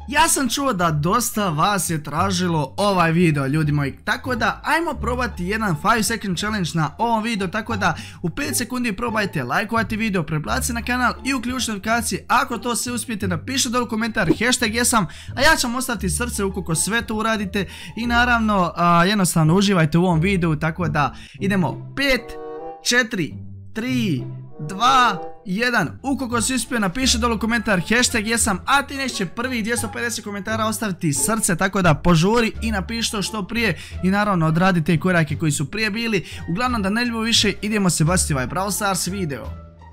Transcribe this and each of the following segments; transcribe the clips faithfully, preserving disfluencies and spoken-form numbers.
Ja sam čuo da dosta vas je tražilo ovaj video, ljudi moji, tako da ajmo probati jedan five second challenge na ovom videu, tako da u pet sekundi probajte lajkovati video, prebacite na kanal i uključite notifikacije. Ako to sve uspijete, napišite dole komentar hashtag jesam, a ja ću vam ostaviti srce ukoliko sve to uradite i naravno a, jednostavno uživajte u ovom videu, tako da idemo pet, četiri, tri, dva, jedan. Ukoliko si uspio, napiši dole komentar hashtag jesam, a ti neće prvih dvjesto pedeset komentara ostaviti srce, tako da požuri i napiši to što prije i naravno odradi te korake koji su prije bili. Uglavnom da ne ljubimo više, idemo se baciti ovaj Brawl Stars video.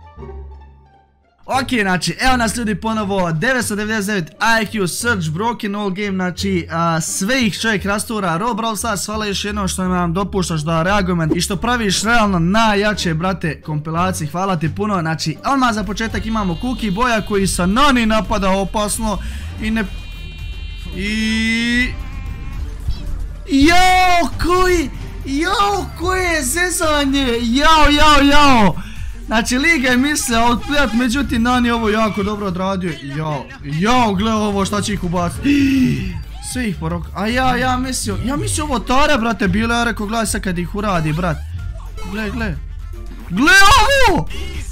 Ok, znači, evo nas ljudi ponovo, devetsto devedeset devet I Q, Search, Broken All Game, znači, a, sve ih čovjek rastura. Ro Brawl Stars, hvala još jednom što nam dopuštaš da reagujemo i što praviš realno najjače, brate, kompilacije, hvala ti puno. Znači, odmah za početak imamo Cookie Boya koji sa Nani napada opasno i ne... I... Jao, koji... Jao, koje zezanje, jao, jao, jao. Znači, Liga je mislila outplayat, međutim Nani ovo jako dobro odradio. Jao, jao, gle ovo šta će ih ubaciti. Sve ih porok. A ja, ja mislio, ja mislio ovo tare, brate, bile, ja rekao, gledaj sad kad ih uradi, brat. Gle, gle. Gle ovo!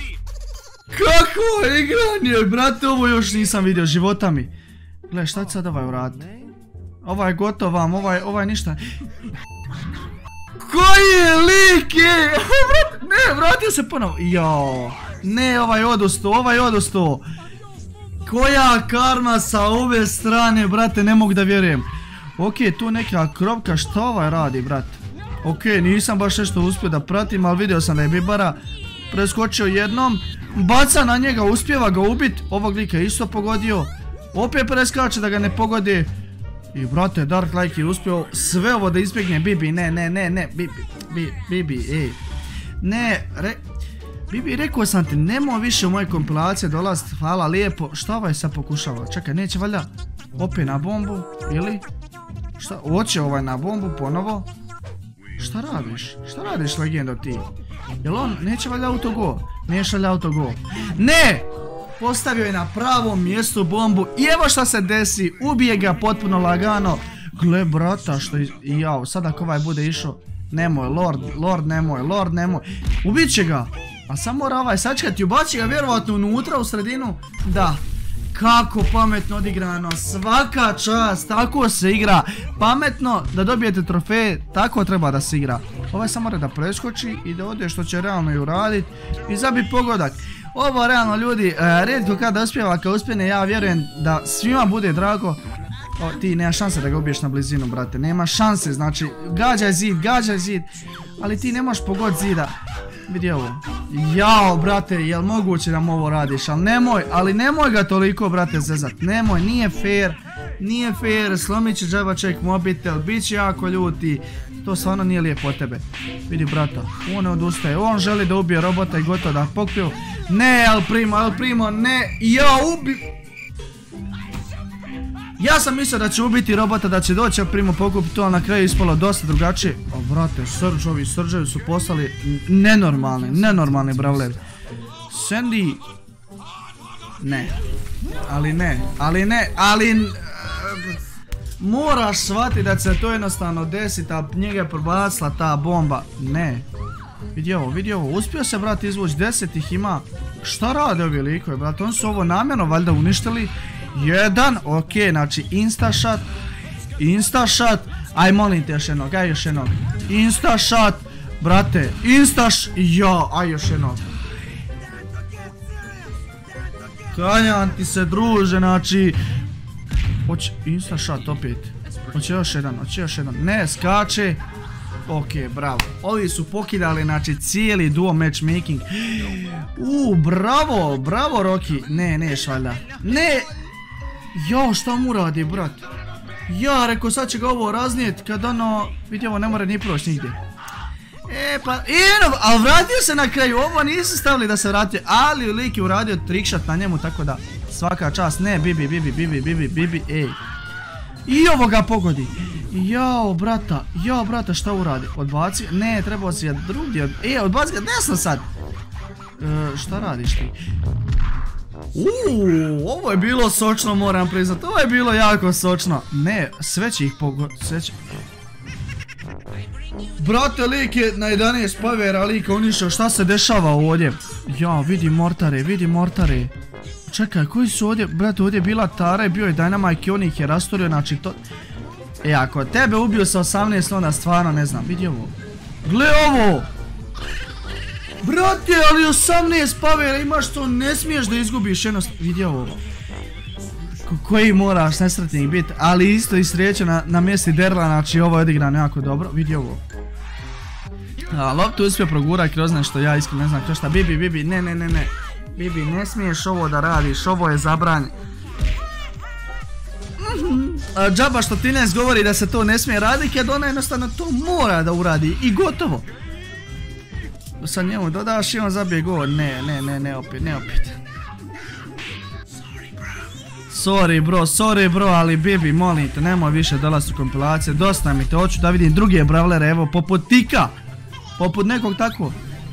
Kako igranje, brate, ovo još nisam vidio, života mi. Gle, šta će sad ovaj uraditi? Ovaj je gotov vam, ovaj, ovaj ništa. Koji je lik je? Ne, vratio se ponovo. Jao. Ne, ovaj odustao, ovaj odustao. Koja karma sa ove strane, brate, ne mogu da vjerujem. Ok, tu neka kropka, šta ovaj radi, brate? Ok, nisam baš nešto uspio da pratim, ali vidio sam da je Bibara preskočio jednom. Baca na njega, uspjeva ga ubit. Ovog lika je isto pogodio. Opet preskače da ga ne pogodi. I brate, Dark Like je uspio sve ovo da izbjegne. Bibi, ne, ne, ne, ne, Bibi, Bibi, Bibi, ej. Ne, re... Bibi, rekao sam ti, nemoj više u moje kompilacije dolaziti, hvala lijepo. Šta ovaj sad pokušava? Čekaj, neće valjda opet na bombu, ili? Šta, hoće ovaj na bombu ponovo? Šta radiš? Šta radiš, legendo, ti? Jel on, neće valjda autogo? Neće valjda autogo? Ne! Postavio je na pravom mjestu bombu i evo šta se desi, ubije ga potpuno lagano. Gle brata što i jao, sad ako ovaj bude išao, nemoj, Lord, Lord nemoj, Lord nemoj. Ubit će ga, a samo mora ovaj sačekati, ubaci ga vjerovatno unutra u sredinu. Da, kako pametno odigrano, svaka čast, tako se igra. Pametno da dobijete trofeje, tako treba da se igra. Ovaj samo mora da preskoči i da ode što će realno i uraditi i zabi pogodak. Ovo realno ljudi, rijetko kada uspjeva, kada uspjene, ja vjerujem da svima bude drago. O, ti nema šanse da ga ubiješ na blizinu, brate, nema šanse, znači gađaj zid, gađaj zid, ali ti ne možeš pogoditi zida. Vidi ovo, jao brate, jel moguće da mu ovo radiš, ali nemoj, ali nemoj ga toliko brate zezat, nemoj, nije fair, nije fair, slomit će džabaček mobitel, bit će jako ljuti, to stvarno nije lijepo od tebe. Vidi brata, on ne odustaje, on želi da ubije robota i gotovo da pokpiju. Ne, El Primo, El Primo, ne, ja ubi... Ja sam mislio da će ubiti robota, da će doći El Primo pokupiti to, ali na kraju ispalo dosta drugačije. O brate, Surgeovi, Surgeovi su poslali nenormalni, nenormalni brawler. Sandy... Ne, ali ne, ali ne, ali... Moraš shvatiti da će se to jednostavno desiti, a njega je probacila ta bomba. Ne. Vidi ovo, vidi ovo, uspio se brate izvući, deset ih ima. Šta rade ovi likovi brate, oni su ovo namjerno valjda uništili. Jedan, ok, znači insta shot. Insta shot. Aj molim te još jednog, aj još jednog. Insta shot, brate, insta shot. Ja, aj još jednog. Kanjam ti se druže, znači. Hoće, insta shot opet. Hoće još jedan, hoće još jedan. Ne, skače. Ok, bravo. Ovi su pokidali, znači, cijeli duo matchmaking. Uuu, bravo, bravo, Rocky. Ne, ne, švaljda. Ne! Jao, šta mu radi, brat? Ja, rekao, sad će ga ovo raznijet, kad ono, vidi ovo, ne mora ni proći nigdje. E, pa, eno, ali vratio se na kraju, ovo nisu stavili da se vratio, ali lik je uradio trickshot na njemu, tako da, svaka čast, ne, Bibi, Bibi, Bibi, Bibi, Bibi, ej. I ovo ga pogodi. Jao, brata, jao, brata, šta uradi? Odbaci, ne, trebao si ga drugdje, e, odbaci ga desno sad. E, šta radiš ti? Uuu, ovo je bilo sočno, moram priznat. Ovo je bilo jako sočno. Ne, sve će ih pogoditi, sve će... Brate, lik je na jedanaest pavera, lik je uništio. Šta se dešava ovdje? Ja, vidi mortare, vidi mortare. Čekaj, koji su ovdje? Brate, ovdje je bila Tara i bio je Dynamite i on ih je rastorio, znači to... E, ako tebe ubio sa osamnaest, onda stvarno ne znam, vidi ovo. Gle ovo! Brate, ali osamnaest pavera imaš, to ne smiješ da izgubiš jednost... Vidi ovo. Koji moraš nesretnik biti, ali isto i sreće na, na mjesti Derla, znači ovo je odigrano jako dobro, vidi ovo. A, loptu uspio progurat kroz nešto, ja iskreno ne znam kroz šta. Bibi, Bibi, ne, ne, ne, ne. Bibi, ne smiješ ovo da radiš, ovo je zabranjeno. A, džaba što Tines govori da se to ne smije raditi, jer ona jednostavno to mora da uradi i gotovo. Sad njemu dodaš i on zabije gol, ne, ne, ne, ne, opet, ne opet. Sorry bro, sorry bro, ali Bibi, molim te, nemoj više dolaziti u kompilacije, dosta mi te, hoću da vidim druge brawlere, evo, poput Tika, poput nekog tako.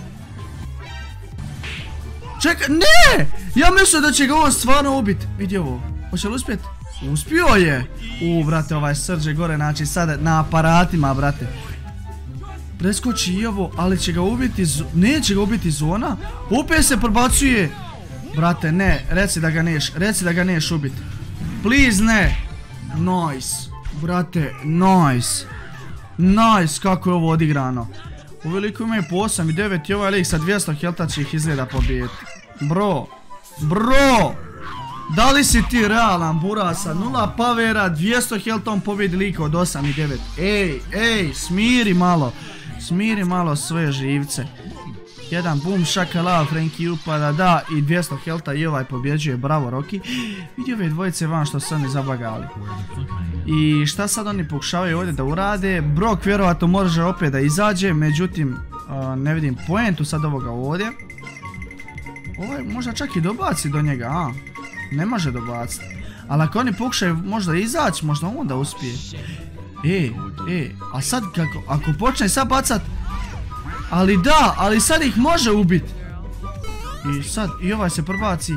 Čekaj, ne! Ja mislim da će ga on stvarno ubiti, vidi ovo, hoće li uspjeti? Uspio je! Uuu, brate, ovaj srđe gore, znači sad na aparatima, brate. Preskoči i ovo, ali će ga ubiti, neće ga ubiti zona, opet se prebacuje. Brate, ne, reci da ga neš, reci da ga neš ubiti. Please, ne. Nice. Brate, nice. Nice, kako je ovo odigrano. Ovi liko imaju po osam i devet i ovaj lik sa dvjesto helta će ih izgleda pobijeti. Bro, bro. Da li si ti realan, burasa? Nula pavera, dvjesto helta on pobjedi lika od osam i devet. Ej, ej, smiri malo. Smiri malo svoje živce. Jedan boom šakala, Franky upada, da, i dvjesto helta i ovaj pobjeđuje, bravo Rocky. Vidi ove dvojice van što su oni zabagali. I šta sad oni pokušavaju ovdje da urade? Brock vjerovatno može opet da izađe, međutim uh, ne vidim poentu sad ovoga ovdje. Ovaj možda čak i dobaci do njega, a? Ne može dobaciti. Ali ako oni pokušaju možda izaći, možda on da uspije. E, e, a sad kako, ako počne sad bacat... Ali da, ali sad ih može ubiti. I sad, i ovaj se prebaci.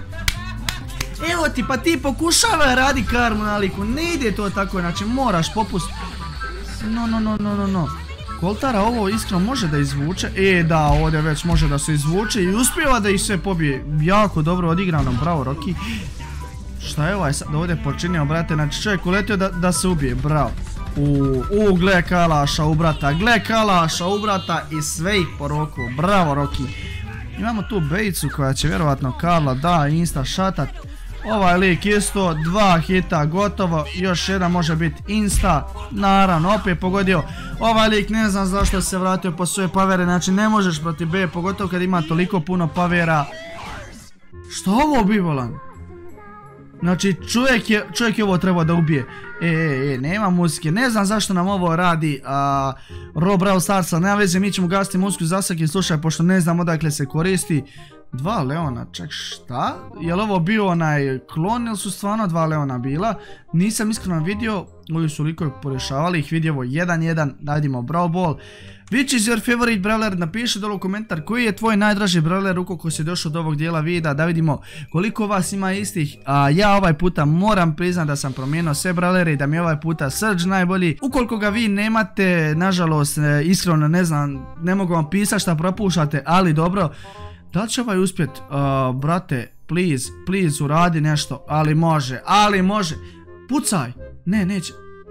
Evo ti, pa ti pokušava radi karmu na liku. Ne ide to tako, znači moraš popustiti. No, no, no, no, no, no. Koltara ovo iskreno može da izvuče. E, da, ovdje već može da se izvuče i uspijeva da ih sve pobije. Jako dobro odigrano, bravo Rocky. Šta je ovaj sad ovdje počinio, brate? Znači čovjek uletio da, da se ubije, bravo. U, u, gle kalaša u brata, gle kalaša u brata i sve ih poroku, bravo Rocky. Imamo tu Bejcu koja će vjerovatno Karla da insta šatat. Ovaj lik isto, dva hita gotovo, još jedan može biti insta, naravno opet pogodio. Ovaj lik ne znam zašto se vratio po svoje pavere, znači ne možeš protiv B, pogotovo kad ima toliko puno pavera. Što ovo bi volan? Znači čovjek je, čovjek je ovo trebao da ubije. E, e, e, nema muzike, ne znam zašto nam ovo radi a, Rob Brawl Starsa, nema veze, mi ćemo gasiti muziku za svaki slušaj, pošto ne znam odakle se koristi. Dva Leona, čak šta? Je li ovo bio onaj klon ili su stvarno dva Leona bila? Nisam iskreno vidio, ovi su likovi porešavali ih, vidi ovo jedan jedan, najdimo Brawl Ball. Which is your favorite brawler? Napiši dole u komentar koji je tvoj najdraži brawler ukoliko si došao do ovog dijela videa, da vidimo koliko vas ima istih. A ja ovaj puta moram priznat da sam promijenio sve brawlere i da mi je ovaj puta Surge najbolji. Ukoliko ga vi nemate, nažalost, iskreno ne znam, ne mogu vam pisati šta propuštate, ali dobro. Da li će ovaj uspjet? Uh, brate, please, please uradi nešto, ali može, ali može. Pucaj! Ne, neće.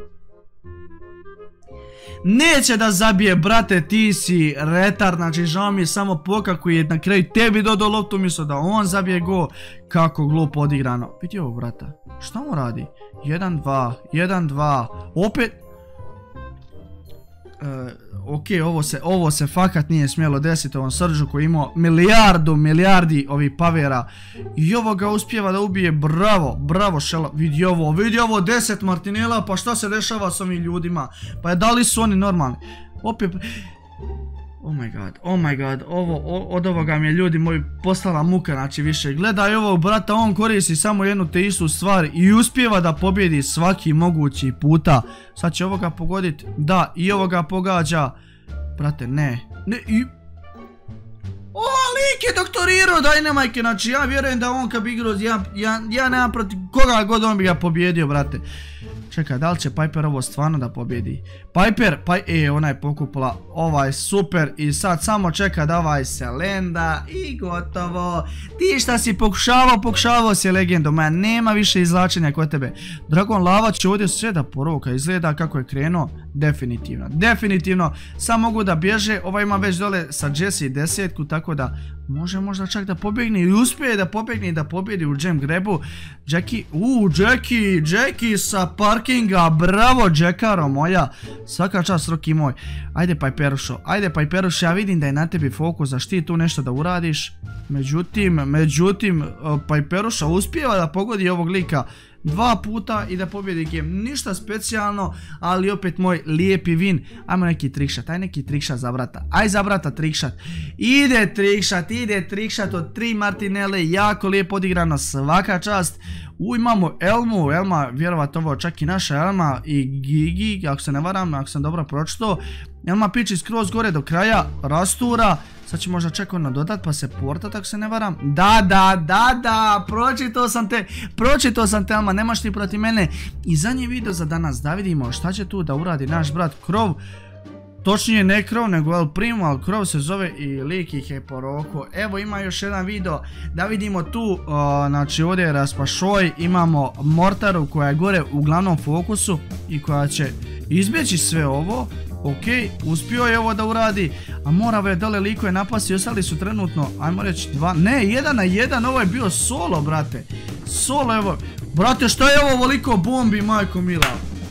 Neće da zabije, brate, ti si retard, znači žao mi je samo Poka koji je na kraju tebi dodao loptu umjesto da on zabije go. Kako glupo odigrano. Vidi ovo, brata, šta mu radi? jedan dva, jedan dva, opet... Uh, ok, ovo se, ovo se fakat nije smjelo desiti ovom Surgeu koji je imao milijardu, milijardi ovih pavera. I ovo ga uspijeva da ubije, bravo, bravo Šela, vidi ovo, vidi ovo, deset martinela, pa šta se dešava s ovim ljudima? Pa da li su oni normalni? Opet... Oh my god, oh my god, ovo, o, od ovoga mi je ljudi moji postala muka, znači više. Gledaj ovog brata, on koristi samo jednu te istu stvar i uspijeva da pobjedi svaki mogući puta. Sad će ovoga pogoditi, da, i ovoga pogađa. Brate, ne, ne, i... Oh, lik je doktorirao Dynamike, znači ja vjerujem da on kad bi igrao, ja, ja, ja nemam protiv koga god on bi ga pobjedio, brate. Čekaj, da li će Piper ovo stvarno da pobjedi? Piper, pa, e, ona je pokupila ovaj super i sad samo čeka da ovaj se lenda i gotovo. Ti šta si pokušavao, pokušavao si legendo, ma nema više izlačenja kod tebe. Dragon Lava će ovdje sve da poroka, izgleda kako je krenuo, definitivno, definitivno. Sam mogu da bježe, ovaj ima već dole sa Jesse desetku, tako da može možda čak da pobjegne i uspije da pobjegne i da pobjedi u Gem Grabu. Jackie, uuu, Jackie, Jackie sa parkinga, bravo Jackaro moja, svaka čast Roki moj. Ajde Piperušo, ajde Piperušo, ja vidim da je na tebi fokus, da ti tu nešto da uradiš. Međutim, međutim, Piperušo uspijeva da pogodi ovog lika dva puta i da pobjedi game. Ništa specijalno, ali opet moj lijepi win. Ajmo neki trickshot, aj neki trickshot za brata. Aj za brata trickshot. Ide trickshot, ide trickshot od tri Martinele, jako lijepo odigrano, svaka čast. U, imamo Elmu, Elma, vjerovat ovo čak i naša Elma i Gigi, ako se ne varam, ako sam dobro pročito. Elma piči skroz gore do kraja, rastura. Sad će možda čak ono dodat pa se portat ako se ne varam. Da, da, da, da, pročito sam te, pročito sam te Elma, nemaš ti protiv mene. I zadnji video za danas, da vidimo šta će tu da uradi naš brat Krov. Točnije ne Krov nego El Primo, ali Krov se zove i lik ih je poroko. Evo ima još jedan video da vidimo tu, uh, znači ovdje je Raspašoj, imamo Mortaru koja je gore u glavnom fokusu i koja će izbjeći sve ovo. Ok, uspio je ovo da uradi, a Morave je dole liko je napasti, ostali su trenutno, ajmo reći dva, ne, jedan na jedan, ovo je bio solo, brate. Solo, evo, brate, što je ovo ovoliko bombi, majko mila.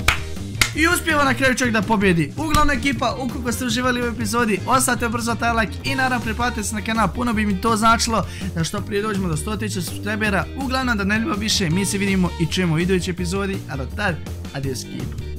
I uspijeva na kraju čovjek da pobjedi. Uglavnom ekipa, ukoliko ste uživali u epizodi, ostavite brzo taj like i naravno priplatite se na kanal, puno bi mi to značilo da što prije dođemo do sto tisuća subscribera. Uglavnom da ne ljubav više, mi se vidimo i čujemo u idućoj epizodi, a do tad, adios ekipa.